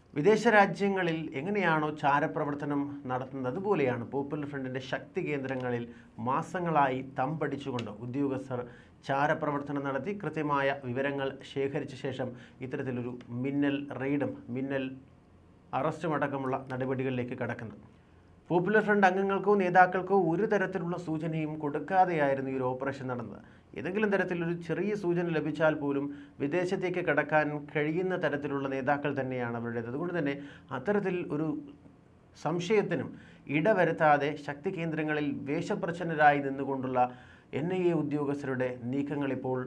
വിദേശ രാജ്യങ്ങളിൽ എങ്ങനെയാണോ ചാരപ്രവർത്തനം നടത്തുന്നത് അതുപോലെയാണ് പോപ്പുലർ ഫ്രണ്ടിൻ്റെ ശക്തി കേന്ദ്രങ്ങളിൽ മാസങ്ങളായി തമ്പടിച്ചുകൊണ്ട് ഉദ്യോഗസ്ഥർ ചാരപ്രവർത്തനം നടത്തി കൃത്യമായ വിവരങ്ങൾ ശേഖരിച്ച ശേഷം ഇത്തരത്തിലൊരു മിന്നൽ റെയ്ഡും മിന്നൽ അറസ്റ്റും അടക്കമുള്ള നടപടികളിലേക്ക് കടക്കുന്നത്. പോപ്പുലർ ഫ്രണ്ട് അംഗങ്ങൾക്കോ നേതാക്കൾക്കോ ഒരു തരത്തിലുള്ള സൂചനയും കൊടുക്കാതെയായിരുന്നു ഈ ഒരു ഓപ്പറേഷൻ നടന്നത്. ഏതെങ്കിലും തരത്തിലൊരു ചെറിയ സൂചന ലഭിച്ചാൽ പോലും വിദേശത്തേക്ക് കടക്കാൻ കഴിയുന്ന തരത്തിലുള്ള നേതാക്കൾ തന്നെയാണ് അവരുടേത്. അതുകൊണ്ട് തന്നെ അത്തരത്തിൽ ഒരു സംശയത്തിനും ഇടവരുത്താതെ ശക്തി കേന്ദ്രങ്ങളിൽ വേഷപ്രച്ഛന്നരായി നിന്നുകൊണ്ടുള്ള NIA ഉദ്യോഗസ്ഥരുടെ നീക്കങ്ങൾ ഇപ്പോൾ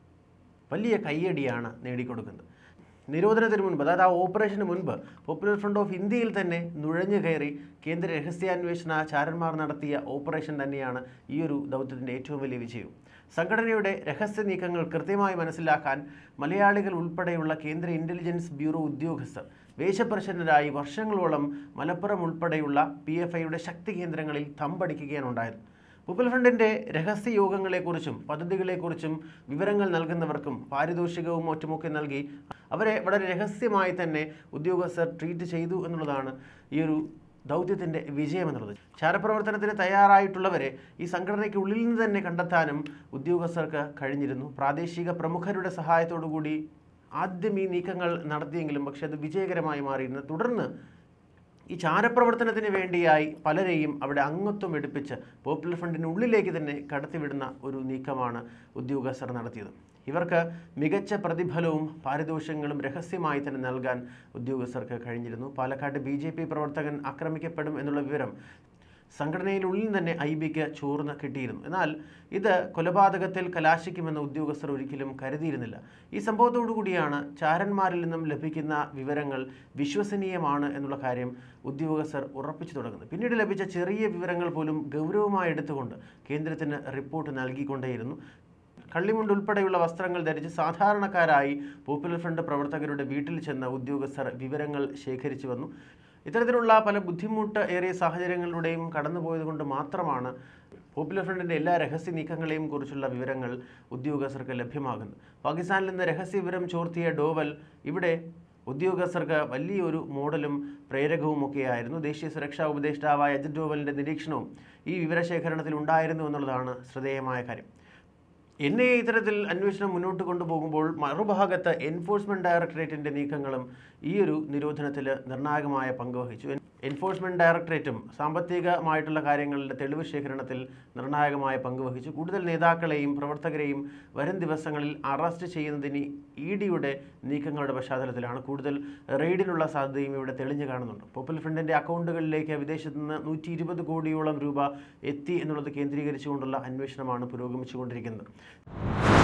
വലിയ കയ്യടിയാണ് നേടിക്കൊടുക്കുന്നത്. നിരോധനത്തിന് മുൻപ്, അതായത് ആ ഓപ്പറേഷന് മുൻപ് പോപ്പുലർ ഫ്രണ്ട് ഓഫ് ഇന്ത്യയിൽ തന്നെ നുഴഞ്ഞു കയറി കേന്ദ്ര രഹസ്യാന്വേഷണ ചാരന്മാർ നടത്തിയ ഓപ്പറേഷൻ തന്നെയാണ് ഈ ഒരു ദൗത്യത്തിൻ്റെ ഏറ്റവും വലിയ വിജയം. സംഘടനയുടെ രഹസ്യ നീക്കങ്ങൾ കൃത്യമായി മനസ്സിലാക്കാൻ മലയാളികൾ ഉൾപ്പെടെയുള്ള കേന്ദ്ര ഇൻ്റലിജൻസ് ബ്യൂറോ ഉദ്യോഗസ്ഥർ വേഷപ്രച്ഛന്നരായി വർഷങ്ങളോളം മലപ്പുറം ഉൾപ്പെടെയുള്ള PFIയുടെ ശക്തി കേന്ദ്രങ്ങളിൽ തമ്പടിക്കുകയാണ് ഉണ്ടായത്. പോപ്പുലർ ഫ്രണ്ടിൻ്റെ രഹസ്യ യോഗങ്ങളെക്കുറിച്ചും പദ്ധതികളെക്കുറിച്ചും വിവരങ്ങൾ നൽകുന്നവർക്കും പാരിതോഷികവും മറ്റുമൊക്കെ നൽകി അവരെ വളരെ രഹസ്യമായി തന്നെ ഉദ്യോഗസ്ഥർ ട്രീറ്റ് ചെയ്തു എന്നുള്ളതാണ് ഈ ഒരു ദൗത്യത്തിൻ്റെ വിജയം എന്നുള്ളത്. ചാരപ്രവർത്തനത്തിന് തയ്യാറായിട്ടുള്ളവരെ ഈ സംഘടനയ്ക്കുള്ളിൽ നിന്ന് തന്നെ കണ്ടെത്താനും ഉദ്യോഗസ്ഥർക്ക് കഴിഞ്ഞിരുന്നു. പ്രാദേശിക പ്രമുഖരുടെ സഹായത്തോടു കൂടി ആദ്യം ഈ നീക്കങ്ങൾ നടത്തിയെങ്കിലും പക്ഷേ അത് വിജയകരമായി മാറിയിരുന്നു. തുടർന്ന് ഈ ചാരപ്രവർത്തനത്തിന് വേണ്ടിയായി പലരെയും അവിടെ അംഗത്വം എടുപ്പിച്ച് പോപ്പുലർ ഫ്രണ്ടിനുള്ളിലേക്ക് തന്നെ കടത്തിവിടുന്ന ഒരു നീക്കമാണ് ഉദ്യോഗസ്ഥർ നടത്തിയത്. ഇവർക്ക് മികച്ച പ്രതിഫലവും പാരിതോഷികങ്ങളും രഹസ്യമായി തന്നെ നൽകാൻ ഉദ്യോഗസ്ഥർക്ക് കഴിഞ്ഞിരുന്നു. പാലക്കാട് BJP പ്രവർത്തകൻ ആക്രമിക്കപ്പെടും എന്നുള്ള വിവരം സംഘടനയിലുള്ളിൽ തന്നെ IBക്ക് ചോർന്ന് കിട്ടിയിരുന്നു. എന്നാൽ ഇത് കൊലപാതകത്തിൽ കലാശിക്കുമെന്ന് ഉദ്യോഗസ്ഥർ ഒരിക്കലും കരുതിയിരുന്നില്ല. ഈ സംഭവത്തോടു കൂടിയാണ് ചാരന്മാരിൽ നിന്നും ലഭിക്കുന്ന വിവരങ്ങൾ വിശ്വസനീയമാണ് എന്നുള്ള കാര്യം ഉദ്യോഗസ്ഥർ ഉറപ്പിച്ചു തുടങ്ങുന്നത്. പിന്നീട് ലഭിച്ച ചെറിയ വിവരങ്ങൾ പോലും ഗൗരവമായി എടുത്തുകൊണ്ട് കേന്ദ്രത്തിന് റിപ്പോർട്ട് നൽകിക്കൊണ്ടേയിരുന്നു. കള്ളിമുണ്ട് ഉൾപ്പെടെയുള്ള വസ്ത്രങ്ങൾ ധരിച്ച് സാധാരണക്കാരായി പോപ്പുലർ ഫ്രണ്ട് പ്രവർത്തകരുടെ വീട്ടിൽ ചെന്ന ഉദ്യോഗസ്ഥർ വിവരങ്ങൾ ശേഖരിച്ചു വന്നു. ഇത്തരത്തിലുള്ള പല ബുദ്ധിമുട്ട് ഏറിയ സാഹചര്യങ്ങളിലൂടെയും കടന്നുപോയത് കൊണ്ട് മാത്രമാണ് പോപ്പുലർ ഫ്രണ്ടിൻ്റെ എല്ലാ രഹസ്യ നീക്കങ്ങളെയും കുറിച്ചുള്ള വിവരങ്ങൾ ഉദ്യോഗസ്ഥർക്ക് ലഭ്യമാകുന്നത്. പാകിസ്ഥാനിൽ നിന്ന് രഹസ്യ വിവരം ചോർത്തിയ ഡോവൽ ഇവിടെ ഉദ്യോഗസ്ഥർക്ക് വലിയൊരു മോഡലും പ്രേരകവുമൊക്കെയായിരുന്നു. ദേശീയ സുരക്ഷാ ഉപദേഷ്ടാവായ അജിത് ഡോവലിൻ്റെ നിരീക്ഷണവും ഈ വിവരശേഖരണത്തിൽ ഉണ്ടായിരുന്നു എന്നുള്ളതാണ് ശ്രദ്ധേയമായ കാര്യം. NIA ഇത്തരത്തിൽ അന്വേഷണം മുന്നോട്ട് കൊണ്ടുപോകുമ്പോൾ മറുഭാഗത്ത് എൻഫോഴ്സ്മെൻറ്റ് ഡയറക്ടറേറ്റിൻ്റെ നീക്കങ്ങളും ഈ ഒരു നിരോധനത്തിൽ നിർണായകമായ പങ്ക് വഹിച്ചു. എൻഫോഴ്സ്മെൻറ്റ് ഡയറക്ടറേറ്റും സാമ്പത്തികമായിട്ടുള്ള കാര്യങ്ങളുടെ തെളിവ് ശേഖരണത്തിൽ നിർണായകമായ പങ്ക് വഹിച്ചു. കൂടുതൽ നേതാക്കളെയും പ്രവർത്തകരെയും വരും ദിവസങ്ങളിൽ അറസ്റ്റ് ചെയ്യുന്നതിന് EDയുടെ നീക്കങ്ങളുടെ പശ്ചാത്തലത്തിലാണ്. കൂടുതൽ റെയ്ഡിനുള്ള സാധ്യതയും ഇവിടെ തെളിഞ്ഞു കാണുന്നുണ്ട്. പോപ്പുലർ ഫ്രണ്ടിൻ്റെ അക്കൗണ്ടുകളിലേക്ക് വിദേശത്ത് നിന്ന് 120 കോടിയോളം രൂപ എത്തി എന്നുള്ളത് കേന്ദ്രീകരിച്ചുകൊണ്ടുള്ള അന്വേഷണമാണ് പുരോഗമിച്ചുകൊണ്ടിരിക്കുന്നത്.